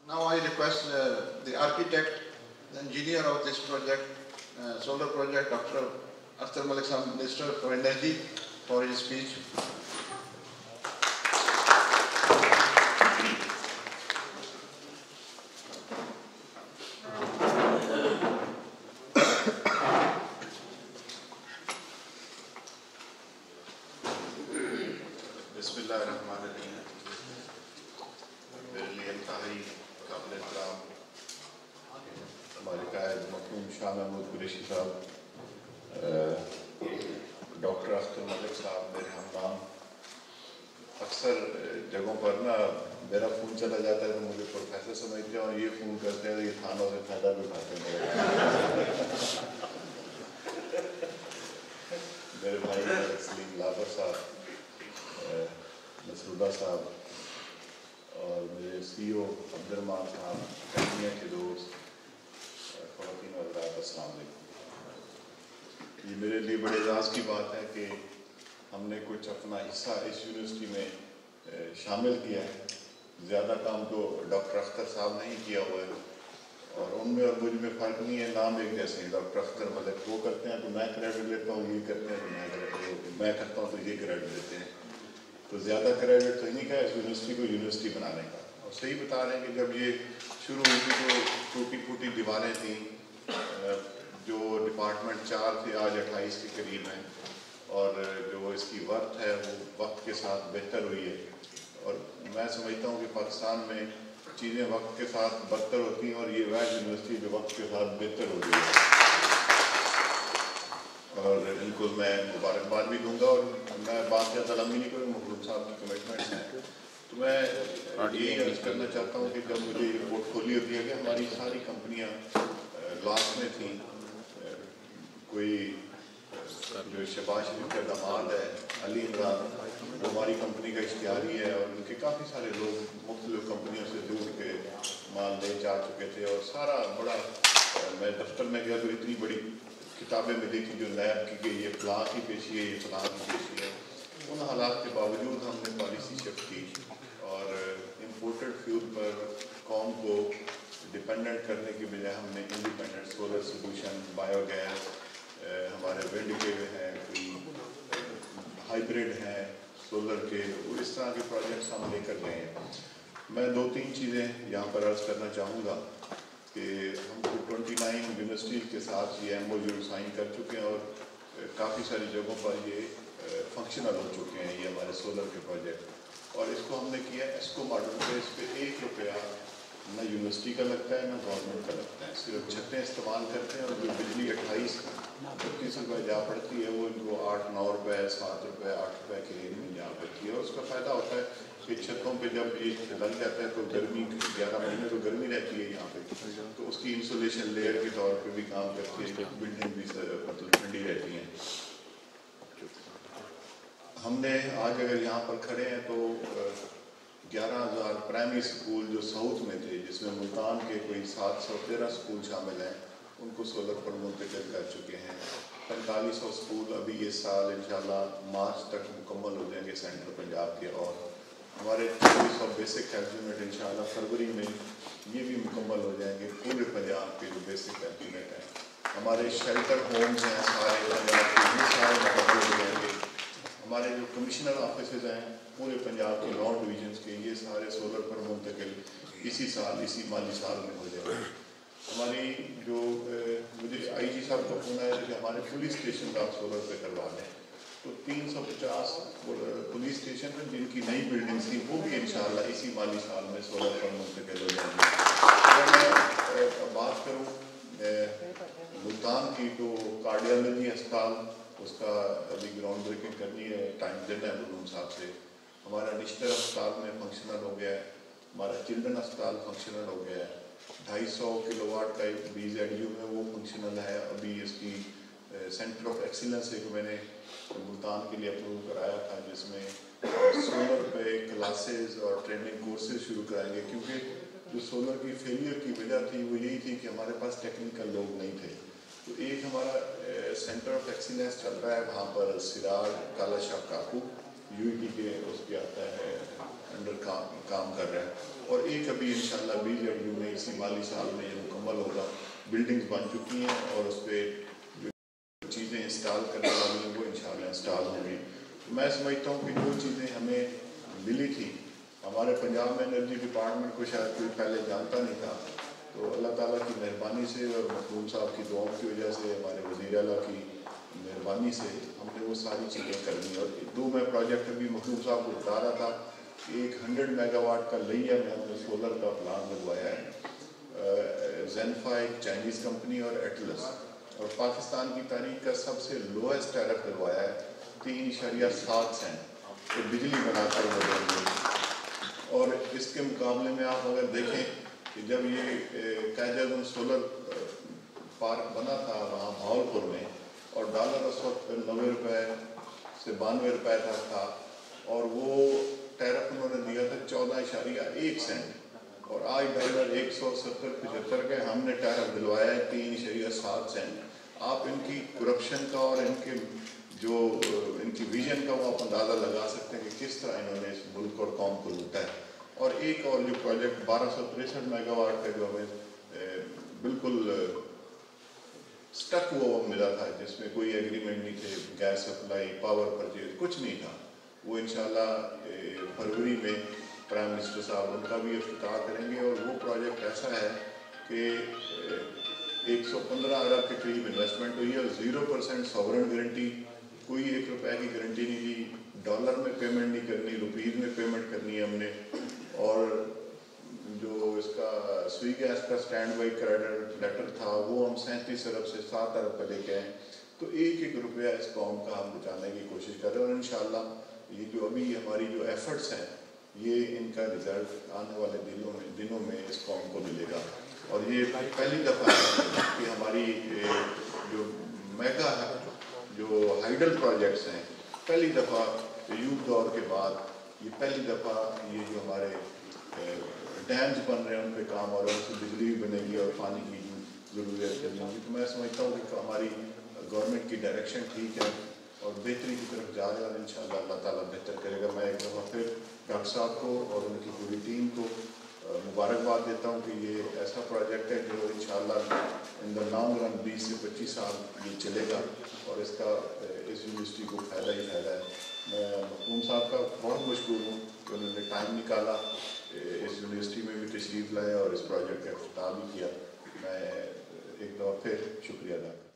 Now I request the architect, the engineer of this project, solar project, Dr. Akhtar Malik Sahab, Minister for Energy, for his speech. बिस्मिल्लाहिर्रहमानिर्रहीम। मेरे लिए इंतहाई काबिल एहतराम हमारे कायद मखदूम शाह महमूद कुरैशी साहब, डॉक्टर अख्तर मलिक साहब मेरे हमनाम। अक्सर जगहों पर ना मेरा फ़ोन चला जाता है तो मुझे प्रोफेसर समझते हैं और ये फ़ोन करते हैं तो ये थानों से फ़ायदा भी उठाते हैं। मेरे भाई सलीम लाबर साहब, मसरूदा साहब और मेरे CEO अब्दुर्रहमान साहब, कंपनिया के दोस्त, ख़वातीन और हज़रात, अस्सलाम वालेकुम। ये मेरे लिए बड़े एजाज़ की बात है कि हमने कुछ अपना हिस्सा इस यूनिवर्सिटी में शामिल किया है। ज़्यादा काम तो डॉक्टर अख्तर साहब ने ही किया हुआ है और उनमें और मुझ में फ़र्क नहीं है, नाम एक जैसे हैं। डॉक्टर अख्तर मलिक वो करते हैं तो मैं क्रेडिट लेता हूँ, ये करते हैं तो मैं करता हूँ तो ये क्रेडिट देते हैं। तो ज़्यादा क्रेडिट तो नहीं का इस यूनिवर्सिटी को यूनिवर्सिटी बनाने का। और सही बता रहे हैं कि जब ये शुरू हुई थी तो टूटी फूटी दीवारें थी, जो डिपार्टमेंट 4 थे आज 28 के करीब हैं और जो इसकी वर्थ है वो वक्त के साथ बेहतर हुई है। और मैं समझता हूँ कि पाकिस्तान में चीज़ें वक्त के साथ बदतर होती हैं और ये वह यूनिवर्सिटी जो वक्त के साथ बेहतर हो रही है और इनको मैं मुबारकबाद भी दूंगा। और मैं बात ज़्यादा लंबी नहीं करूँ, मखलूम साहब की कमिटमेंट्स हैं तो मैं यही अर्ज़ करना चाहता हूँ कि जब मुझे ये पोर्टफोलियो दिया गया, हमारी सारी कंपनियाँ लॉस में थी। कोई जो शहबाज शरीफ का दामाद है अली इमरान, वो हमारी कंपनी का इश्तिहारी है और उनके काफ़ी सारे लोग मुख्तलिफ कंपनियों से जुड़ के माल ले जा चुके थे। और सारा बड़ा मैं दफ्तर में गया तो इतनी बड़ी किताबें मिली थी जो नैब की गई है, फलां की पेशी है, ये फलां की पेशी है। उन हालात के बावजूद हमने पॉलिसी शिफ्ट की और इम्पोर्टेड फ्यूल पर कौम को डिपेंडेंट करने की बजाय हमने इंडिपेंडेंट सोलर सोल्यूशन, बायोगैस, हमारे विंड के हैं, कोई हाइब्रिड हैं सोलर के, इस तरह के प्रोजेक्ट्स हम लेकर गए हैं। मैं 2-3 चीज़ें यहाँ पर अर्ज़ करना चाहूँगा कि हम 29 यूनिवर्सिटीज़ के साथ ये MOU साइन कर चुके हैं और काफ़ी सारी जगहों पर ये फंक्शनल हो चुके हैं ये हमारे सोलर के प्रोजेक्ट। और इसको हमने किया एस्को मॉडल पे, इस पर 1 रुपया ना यूनिवर्सिटी का लगता है ना गवर्नमेंट का लगता है, सिर्फ छतें इस्तेमाल करते हैं और जो बिजली 28-32 रुपये जा पड़ती है वो इनको 8-9 रुपये, 7 रुपये, 8 रुपये की रेंज में जा पड़ती है। और उसका फ़ायदा होता है कि छतों पे जब ये लग जाता है तो गर्मी 11 महीने तो गर्मी रहती है यहाँ पे, तो उसकी इंसुलेशन लेयर के तौर पे भी काम करती है, बिल्डिंग भी मतलब ठंडी रहती है। हमने आज अगर यहाँ पर खड़े हैं तो 11,000 प्राइमरी स्कूल जो साउथ में थे, जिसमें मुल्तान के कोई 713 स्कूल शामिल हैं, उनको सोलर पर मुंतकिल कर चुके हैं। 4500 स्कूल अभी ये साल इंशाल्लाह मार्च तक मुकम्मल हो जाएंगे सेंट्रल पंजाब के। और हमारे 2400 बेसिक हेल्थ यूनिट इंशाल्लाह फरवरी में ये भी मुकम्मल हो जाएंगे पूरे पंजाब के जो बेसिक हेल्थ यूनिट हैं। हमारे शेल्टर होम्स हैं सारे पंजाब के, ये सारे मुकम्मल हो जाएंगे। हमारे जो कमिश्नर ऑफिसेज हैं पूरे पंजाब के 9 डिवीजन्स के, ये सारे सोलर पर मुंतकिल इसी साल, इसी माली साल में हो जाएंगे। हमारी जो मुझे IG साहब का फ़ोन आया कि हमारे पुलिस स्टेशन आप सोलर पे करवा दें, तो 350 पुलिस स्टेशन में जिनकी नई बिल्डिंग्स थी वो भी इंशाल्लाह इसी माली साल में सोलर पर मुंतकिल हो जाएंगे। अगर मैं बात करूँ मुल्तान की, तो कार्डियोलॉजी अस्पताल, उसका अभी ग्राउंड ब्रेकिंग करनी है, टाइम देना है मखदूम साहब से। हमारा डिस्ट्रिक्ट अस्पताल में फंक्शनल हो गया है, हमारा चिल्ड्रन अस्पताल फंक्शनल हो गया है। 250 किलोवाट का BZU में वो फंक्शनल है। अभी इसकी सेंटर ऑफ एक्सीलेंस एक मैंने मुल्तान के लिए अप्रूव कराया था, जिसमें सोलर पे क्लासेस और ट्रेनिंग कोर्सेज शुरू कराएंगे, क्योंकि जो सोलर की फेलियर की वजह थी वो यही थी कि हमारे पास टेक्निकल लोग नहीं थे। तो एक हमारा सेंटर ऑफ एक्सीलेंस चल रहा है वहाँ पर, सिराज काला शाह काकू UET के उसके आता है अंडर काम कर रहा है। اور ایک ابھی انشاءاللہ BZU میں اسی مالی سال میں یہ مکمل ہوگا. بلڈنگز بن چکی ہیں اور اس پہ جو چیزیں انسٹال کرنے والی ہیں وہ انشاءاللہ انسٹال ہوں گی. میں سمجھتا ہوں کہ جو چیزیں ہمیں ملی تھی, ہمارے پنجاب میں انرجی ڈپارٹمنٹ کو شاید کوئی پہلے جانتا نہیں تھا, تو اللہ تعالیٰ کی مہربانی سے اور مخدوم صاحب کی دعاؤں کی وجہ سے, ہمارے وزیر اعلیٰ کی مہربانی سے ہم نے وہ ساری چیزیں کر دیں. اور 2 میں پروجیکٹ ابھی مخدوم صاحب کو بتا رہا تھا کہ ایک 100 میگا واٹ کا لئیہ میں ہم نے سولر کا پلانٹ لگوایا ہے. زینفا ایک چائنیز کمپنی اور ایٹلس, اور پاکستان کی تاریخ کا سب سے لوئسٹ ٹیرف لگوایا ہے 3.7 سینٹ تو بجلی بنا کر وہ دیں گے. اور اس کے مقابلے میں آپ اگر دیکھیں کہ جب یہ قائد اعظم سولر پارک بنا تھا وہاں بھاولپور میں, اور ڈالر اس وقت 90 روپے سے 92 روپے تک تھا, اور وہ ٹیرف انہوں نے دیا تھا 14.1 سینٹ, اور آج ڈالر 170-75 کے ہم نے ٹیرف دلوایا ہے 3.7 سینٹ. آپ ان کی کرپشن کا اور ان کے جو ان کی ویژن کا وہ آپ اندازہ لگا سکتے ہیں کہ کس طرح انہوں نے اس ملک اور قوم کو لوٹا ہے. اور ایک اور جو پروجیکٹ 1263 میگا واٹ کا جو ہمیں بالکل سٹک ہوا ملا تھا, جس میں کوئی ایگریمنٹ نہیں تھے, گیس سپلائی, پاور پرچیز, کچھ نہیں تھا, وہ انشاءاللہ فروری میں پرائم منسٹر صاحب ان کا بھی افتتاح کریں گے. اور وہ پروجیکٹ ایسا ہے کہ 115 ارب کے قریب انویسٹمنٹ ہوئی ہے, اور 0% ساورن گارنٹی, کوئی 1 روپے کی گارنٹی نہیں دی, ڈالر میں پیمنٹ نہیں کرنی, روپیز میں پیمنٹ کرنی ہے ہم نے. اور جو اس کا سوئی گیس کا اسٹینڈ بائی کریڈٹ لیٹر تھا وہ ہم 37 ارب سے 7 ارب پہ لے کے آئے. تو 1-1 روپیہ اس قوم کا ہم بچانے کی کوشش کر رہے ہیں, اور انشاءاللہ یہ جو ابھی ہماری جو ایفرٹس ہیں یہ ان کا رزلٹ آنے والے دنوں میں اس قوم کو ملے گا. اور یہ پہلی دفعہ ہے کہ ہماری جو میگا جو ہائیڈل پروجیکٹس ہیں, پہلی دفعہ یوگ دور کے بعد یہ پہلی دفعہ یہ جو ہمارے ڈیمز بن رہے ہیں ان پہ کام, اور ان سے بجلی بھی بنے گی اور پانی کی ضرورت کرنی ہوگی. تو میں سمجھتا ہوں کہ ہماری گورنمنٹ کی ڈائریکشن ٹھیک ہے اور بہتری کی طرف جا رہے ہیں, اور انشاءاللہ اللہ تعالیٰ بہتر کرے گا. میں ایک دفعہ پھر ڈاکٹر صاحب کو اور ان کی پوری ٹیم کو مبارکباد دیتا ہوں کہ یہ ایسا پروجیکٹ ہے جو انشاءاللہ ان دا لانگ رن 20 سے 25 سال یہ چلے گا, اور اس کا اس یونیورسٹی کو فائدہ ہی فائدہ ہے. میں مخدوم صاحب کا بہت مشکور ہوں کہ انہوں نے ٹائم نکالا, اس یونیورسٹی میں بھی تشریف لائے اور اس پروجیکٹ کا افتتاح بھی کیا. میں ایک دفعہ پھر شکریہ ادا کرتا ہوں.